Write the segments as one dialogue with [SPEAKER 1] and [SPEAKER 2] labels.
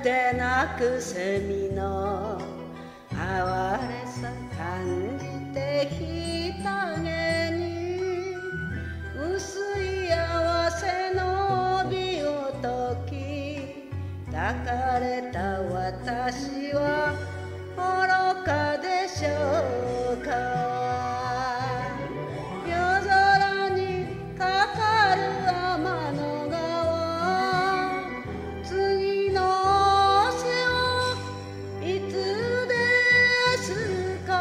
[SPEAKER 1] てなくセミの哀れさ感じて日陰に薄い合わせの帯を解き抱かれた私は愚かでしょうか。夜空にかかる天の川、次の瀬をいつですか。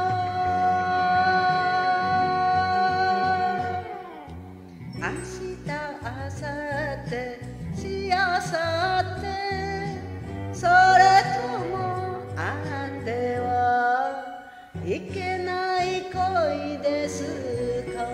[SPEAKER 1] 明日明後日しあさってそれともあってはいけない恋ですか。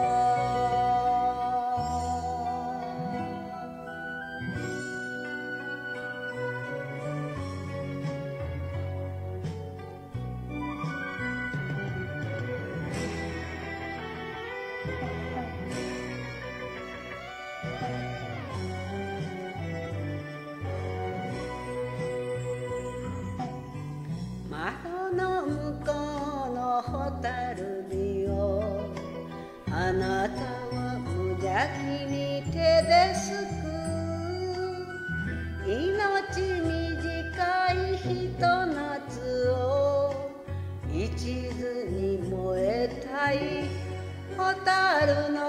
[SPEAKER 1] 窓の向こうの蛍火をあなたは無邪気に手ですくう。命短いひと夏を一途に燃えたい蛍の